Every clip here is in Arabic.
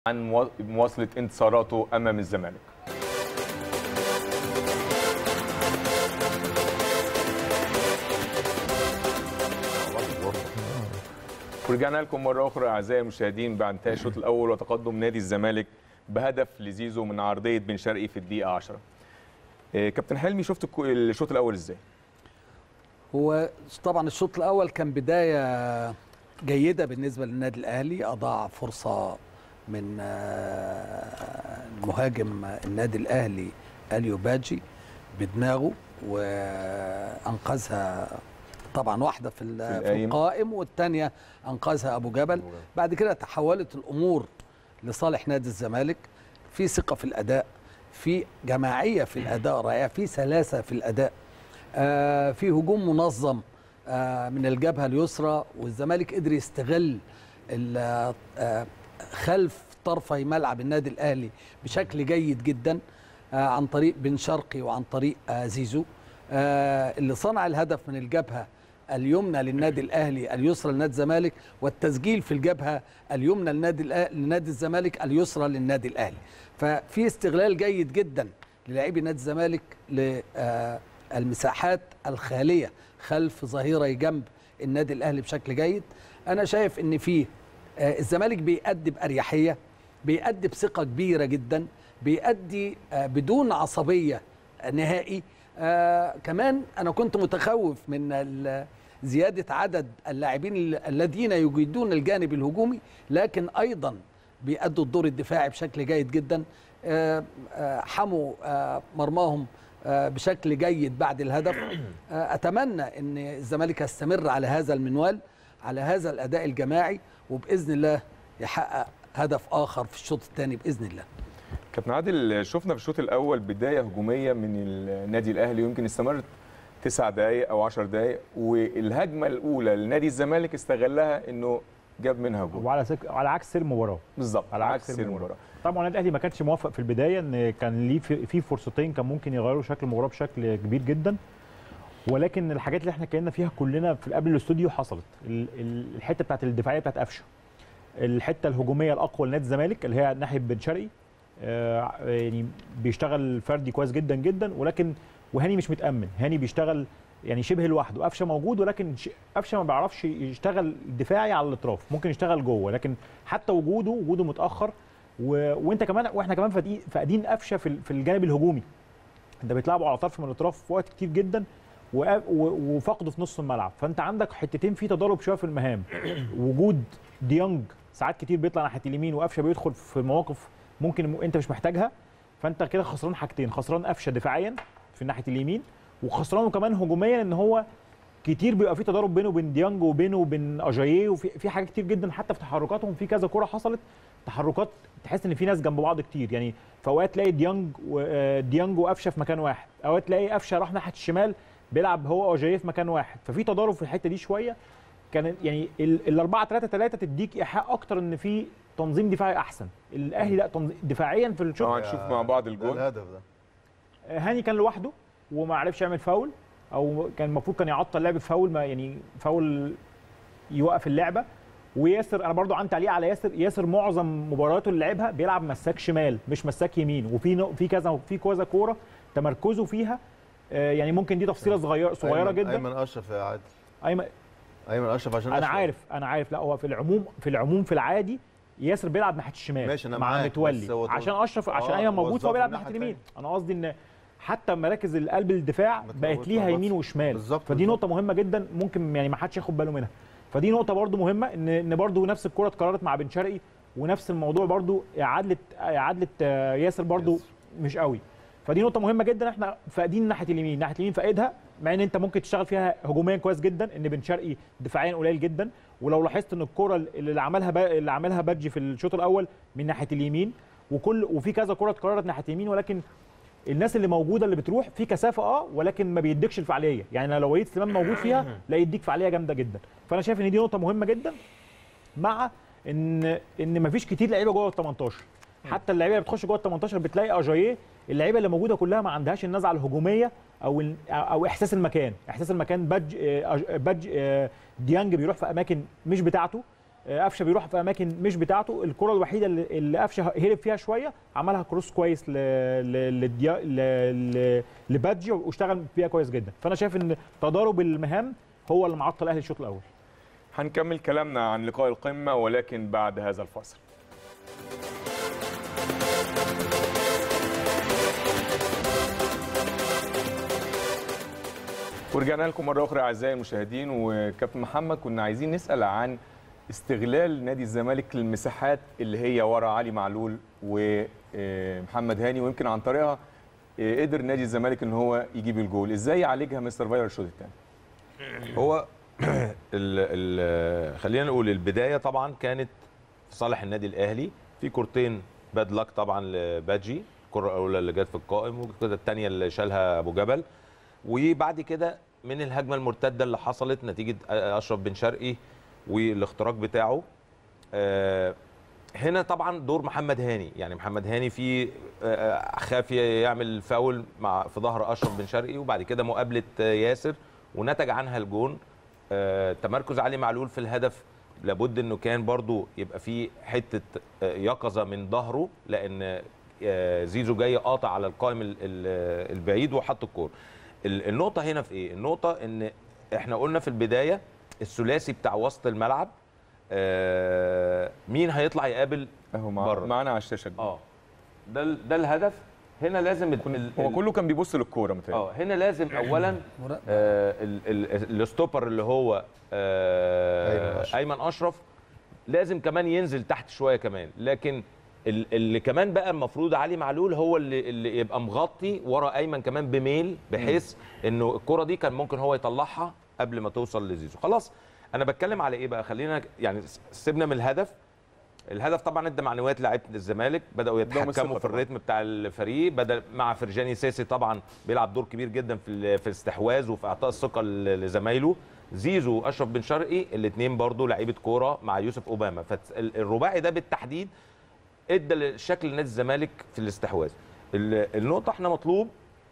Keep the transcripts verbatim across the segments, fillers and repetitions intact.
عن مواصلة انتصاراته أمام الزمالك. ورجعنا لكم مرة أخرى أعزائي المشاهدين بعد انتهاء الشوط الأول وتقدم نادي الزمالك بهدف لزيزو من عرضية بن شرقي في الدقيقة عشرة. كابتن حلمي، شفت الشوط الأول إزاي؟ هو طبعا الشوط الأول كان بداية جيدة بالنسبة للنادي الأهلي، أضاع فرصة من المهاجم النادي الأهلي أليو باجي بدماغه وأنقذها، طبعا واحدة في, في القائم والثانية أنقذها أبو جبل. بعد كده تحولت الأمور لصالح نادي الزمالك، في ثقة في الأداء، في جماعية في الأداء رائعة، في سلاسة في الأداء، آه في هجوم منظم آه من الجبهة اليسرى، والزمالك قدر يستغل آه خلف طرفي ملعب النادي الأهلي بشكل جيد جدا آه عن طريق بن شرقي وعن طريق آه زيزو آه اللي صنع الهدف من الجبهة اليمنى للنادي الأهلي اليسرى لنادي الزمالك، والتسجيل في الجبهة اليمنى لنادي لنادي الزمالك اليسرى للنادي الأهلي. ففي استغلال جيد جدا للاعبي نادي الزمالك للمساحات الخالية خلف ظهيري جنب النادي الأهلي بشكل جيد. أنا شايف إن في الزمالك بيأدي بأريحية، بيأدي بثقة كبيرة جدا، بيأدي بدون عصبية نهائي. آه كمان أنا كنت متخوف من زيادة عدد اللاعبين الذين يجيدون الجانب الهجومي، لكن أيضا بيأدوا الدور الدفاعي بشكل جيد جدا. آه آه حموا آه مرماهم آه بشكل جيد بعد الهدف. آه أتمنى أن الزمالك يستمر على هذا المنوال، على هذا الأداء الجماعي، وبإذن الله يحقق هدف آخر في الشوط الثاني بإذن الله. كابتن عادل، شفنا في الشوط الاول بدايه هجوميه من النادي الاهلي يمكن استمرت تسع دقائق او عشر دقائق، والهجمه الاولى لنادي الزمالك استغلها انه جاب منها جول، وعلى سك... على عكس سير المباراه بالظبط، على عكس سير المباراه. طبعا النادي الاهلي ما كانش موفق في البدايه، ان كان ليه في فرصتين كان ممكن يغيروا شكل المباراه بشكل كبير جدا، ولكن الحاجات اللي احنا اتكلمنا فيها كلنا في قبل الاستوديو حصلت. الحته بتاعت الدفاعيه بتاعت قفشه، الحته الهجوميه الاقوى لنادي الزمالك اللي هي ناحيه بن شرقي، آه يعني بيشتغل فردي كويس جدا جدا، ولكن وهاني مش متامن، هاني بيشتغل يعني شبه لوحده، قفشه موجود ولكن قفشه ما بيعرفش يشتغل دفاعي على الاطراف، ممكن يشتغل جوه، لكن حتى وجوده وجوده متاخر. و... وانت كمان واحنا كمان فاقدين قفشه في في الجانب الهجومي، انت بتلعبوا على طرف من الاطراف في وقت كتير جدا و... وفقده في نص الملعب، فانت عندك حتتين في تضارب شويه في المهام. وجود ديانج ساعات كتير بيطلع ناحيه اليمين، وقفشه بيدخل في مواقف ممكن انت مش محتاجها، فانت كده خسران حاجتين، خسران قفشه دفاعيا في ناحيه اليمين، وخسرانه كمان هجوميا، ان هو كتير بيبقى في تضارب بينه وبين ديانج وبينه وبين اجاييه، وفي في حاجات كتير جدا حتى في تحركاتهم، في كذا كره حصلت تحركات تحس ان في ناس جنب بعض كتير، يعني في اوقات تلاقي ديانج وديانج وقفشه في مكان واحد، اوقات تلاقي قفشه راح ناحيه الشمال بيلعب هو واجاييه في مكان واحد، ففي تضارب في الحته دي شويه. كان يعني ال أربعة ثلاثة ثلاثة تديك ايحاء اكتر ان في تنظيم دفاعي احسن. الاهلي لا تنظيم دفاعيا في الشوط. اه هنشوف مع بعض الجول. الهدف ده هاني كان لوحده وما عرفش يعمل فاول، او كان المفروض كان يعطل لعب فاول، ما يعني فاول يوقف اللعبه. وياسر انا برضو عندي تعليق على ياسر، ياسر معظم مبارياته اللي لعبها بيلعب مساك شمال مش مساك يمين، وفي في كذا في كذا كوره تمركزه فيها يعني ممكن دي تفصيله صغيره صغيره أيمن جدا. ايمن اشرف يا عادل، ايمن ايمن اشرف عشان انا عارف انا عارف لا هو في العموم في العموم في العادي ياسر بيلعب ناحيه الشمال ماشي انا مع متولي، عشان اشرف عشان ايمن موجود فهو بيلعب ناحيه اليمين. انا قصدي ان حتى مراكز القلب الدفاع بقت ليها يمين وشمال بالزبط. فدي بالزبط. نقطه مهمه جدا ممكن يعني ما حدش ياخد باله منها، فدي نقطه برده مهمه، ان ان برده نفس الكره اتكررت مع بن شرقي، ونفس الموضوع برده اعاده اعاده ياسر برده مش قوي، فدي نقطه مهمه جدا. احنا فاقدين ناحيه اليمين، ناحيه اليمين فاقدها، مع ان انت ممكن تشتغل فيها هجوميا كويس جدا، ان بن شرقي دفاعيا قليل جدا. ولو لاحظت ان الكره اللي عملها اللي عملها بادجي في الشوط الاول من ناحيه اليمين، وكل وفي كذا كره اتكررت ناحيه اليمين، ولكن الناس اللي موجوده اللي بتروح في كثافه اه لكن ما بيديكش الفعاليه، يعني لو وليد سليمان موجود فيها لا يديك فعاليه جامده جدا. فانا شايف ان دي نقطه مهمه جدا، مع ان ان ما فيش كتير لعيبه جوه ال تمنتاشر، حتى اللعيبه اللي بتخش جوه ال تمنتاشر بتلاقي اجاييه، اللعيبه اللي موجوده كلها ما عندهاش النزعه الهجوميه او او احساس المكان، احساس المكان. بادج بادج ديانج بيروح في اماكن مش بتاعته، قفشه بيروح في اماكن مش بتاعته. الكره الوحيده اللي, اللي قفشه هرب فيها شويه عملها كروس كويس ل ل ل لبادجي واشتغل فيها كويس جدا. فانا شايف ان تضارب المهام هو اللي معطل الاهلي الشوط الاول. هنكمل كلامنا عن لقاء القمه ولكن بعد هذا الفاصل. ورجعنا لكم مره اخرى اعزائي المشاهدين. وكابتن محمد كنا عايزين نسال عن استغلال نادي الزمالك للمساحات اللي هي ورا علي معلول ومحمد هاني، ويمكن عن طريقها قدر نادي الزمالك ان هو يجيب الجول. ازاي يعالجها مستر فايلر الشوط الثاني؟ هو ال ال خلينا نقول البدايه طبعا كانت في صالح النادي الاهلي، في كورتين باد لك طبعا لباجي، الكره الاولى اللي جت في القائم والكره الثانيه اللي شالها ابو جبل، وبعد كده من الهجمه المرتده اللي حصلت نتيجه اشرف بن شرقي والاختراق بتاعه. آه هنا طبعا دور محمد هاني، يعني محمد هاني في آه خاف يعمل فاول مع في ظهر اشرف بن شرقي، وبعد كده مقابله ياسر ونتج عنها الجون. آه تمركز علي معلول في الهدف لابد انه كان برضو يبقى في حته آه يقظه من ظهره، لان آه زيزو جاي قاطع على القائم البعيد وحط الكوره. النقطه هنا في ايه؟ النقطه ان احنا قلنا في البدايه الثلاثي بتاع وسط الملعب آه مين هيطلع يقابل اهو معانا على الشاشه دي. اه ده ده الهدف. هنا لازم ال هو كله كان بيبص للكوره متهيألي. اه هنا لازم اولا آه الستوبر اللي هو آه ايمن اشرف لازم كمان ينزل تحت شويه كمان، لكن اللي كمان بقى المفروض علي معلول هو اللي, اللي يبقى مغطي ورا ايمن كمان بميل، بحيث انه الكره دي كان ممكن هو يطلعها قبل ما توصل لزيزو. خلاص انا بتكلم على ايه بقى؟ خلينا يعني سيبنا من الهدف. الهدف طبعا ادى معنويات لاعيبه الزمالك، بداوا يتحكموا في الريتم بتاع الفريق، بدا مع فرجاني ساسي طبعا بيلعب دور كبير جدا في في الاستحواذ وفي اعطاء الثقه لزمايله. زيزو واشرف بن شرقي الاثنين برضو لعيبه كوره مع يوسف اوباما، فالرباعي ده بالتحديد ادى شكل نادي الزمالك في الاستحواذ. النقطه احنا مطلوب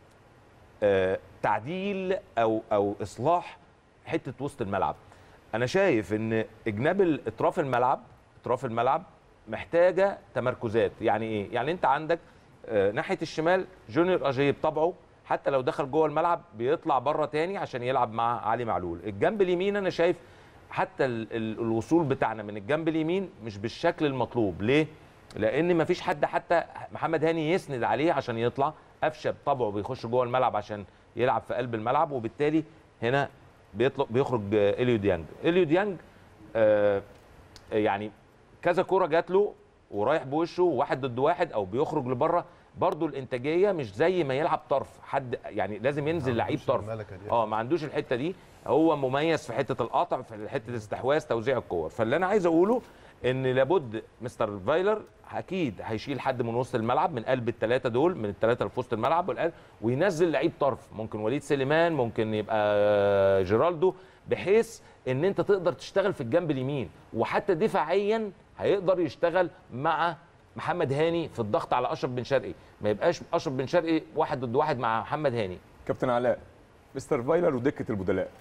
آه تعديل او او اصلاح حته وسط الملعب. انا شايف ان اجناب اطراف الملعب اطراف الملعب محتاجه تمركزات. يعني ايه؟ يعني انت عندك آه ناحيه الشمال جونيور اجاي بطبعه حتى لو دخل جوه الملعب بيطلع بره تاني عشان يلعب مع علي معلول. الجنب اليمين انا شايف حتى ال ال الوصول بتاعنا من الجنب اليمين مش بالشكل المطلوب. ليه؟ لان مفيش حد حتى محمد هاني يسند عليه عشان يطلع. قفشه بطبعه بيخش جوه الملعب عشان يلعب في قلب الملعب، وبالتالي هنا بيطلق بيخرج اليو ديانج. اليو ديانج آه يعني كذا كوره جات له ورايح بوشه واحد ضد واحد او بيخرج لبره، برضه الانتاجيه مش زي ما يلعب طرف حد، يعني لازم ينزل لعيب طرف. اه ما عندوش الحته دي. هو مميز في حته القطع، في حته الاستحواذ، توزيع الكور. فاللي انا عايز اقوله ان لابد مستر فايلر اكيد هيشيل حد من وسط الملعب، من قلب الثلاثه دول، من الثلاثه اللي في وسط الملعب والقلب، وينزل لعيب طرف، ممكن وليد سليمان، ممكن يبقى جيرالدو، بحيث ان انت تقدر تشتغل في الجنب اليمين، وحتى دفاعيا هيقدر يشتغل مع محمد هاني في الضغط على اشرف بن شرقي، ما يبقاش اشرف بن شرقي واحد ضد واحد مع محمد هاني. كابتن علاء، مستر فايلر ودكه البدلاء.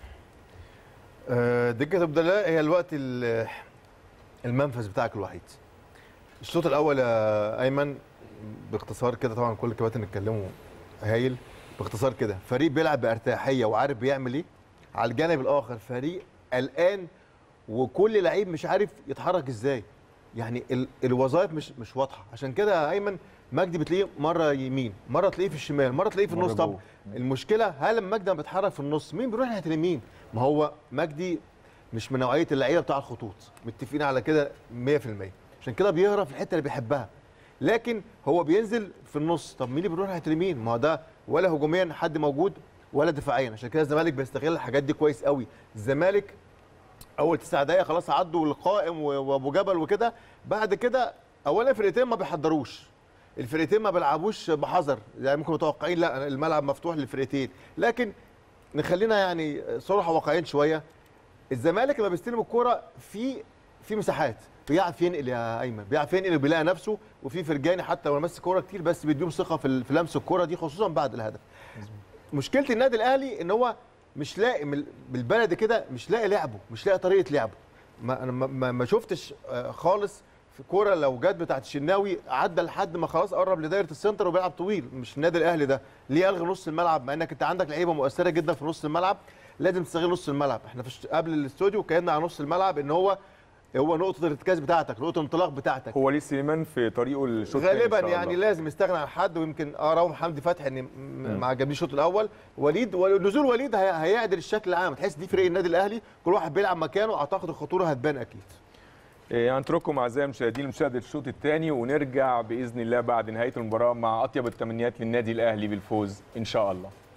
آه دكه البدلاء هي الوقت المنفذ بتاعك الوحيد. الشوط الاول يا ايمن باختصار كده، طبعا كل الكباتن اتكلموا هايل، باختصار كده فريق بيلعب بارتياحيه وعارف بيعمل ايه. على الجانب الاخر فريق قلقان وكل لعيب مش عارف يتحرك ازاي، يعني ال الوظائف مش مش واضحه. عشان كده يا ايمن مجدي بتلاقيه مره يمين، مره تلاقيه في الشمال، مره تلاقيه في النص. طب المشكله هل لما مجدي بيتحرك في النص مين بيروح ناحيه اليمين؟ ما هو مجدي مش من نوعيه اللعيبه بتاع الخطوط، متفقين على كده مية في المية. عشان كده بيهرب في الحته اللي بيحبها، لكن هو بينزل في النص. طب مين اللي بيروح ناحيه اليمين؟ ما هو ده ولا هجوميا حد موجود ولا دفاعيا. عشان كده الزمالك بيستغل الحاجات دي كويس قوي. الزمالك اول تسع دقائق خلاص عدوا القائم وابو جبل وكده، بعد كده اولا الفرقتين ما بيحضروش، الفرقتين ما بيلعبوش بحذر، يعني ممكن متوقعين لا الملعب مفتوح للفرقتين، لكن نخلينا يعني صراحه واقعيين شويه. الزمالك لما بيستلم الكوره في في مساحات بيعرف ينقل يا ايمن، بيعرف ينقل وبيلاقي نفسه، وفي فرجاني حتى لو ماسك كوره كتير بس بيديهم ثقه في في لمس الكوره دي خصوصا بعد الهدف. مشكله النادي الاهلي ان هو مش لاقي بالبلد كده، مش لاقي لعبه، مش لاقي طريقه لعبه. ما انا ما, ما شفتش خالص في كوره لو جت بتاعت الشناوي عدى لحد ما خلاص قرب لدايره السنتر وبيلعب طويل. مش النادي الاهلي ده ليه الغي نص الملعب؟ مع انك انت عندك لعيبه مؤثره جدا في نص الملعب، لازم تستغل نص الملعب. احنا في قبل الاستوديو اتكلمنا على نص الملعب ان هو هو نقطه الارتكاز بتاعتك، نقطه الانطلاق بتاعتك. هو ليه سليمان في طريقه الشوط غالبا يعني لازم يستغنى عن حد، ويمكن ارى حمدي فتحي ان ما عجبنيش الشوط الاول. وليد ونزول وليد هيعدل الشكل العام، تحس دي فريق النادي الاهلي كل واحد بيلعب مكانه، اعتقد الخطوره هتبان اكيد. هنترككم اعزائي المشاهدين لمشاهده الشوط الثاني، ونرجع باذن الله بعد نهايه المباراه مع اطيب التمنيات للنادي الاهلي بالفوز ان شاء الله.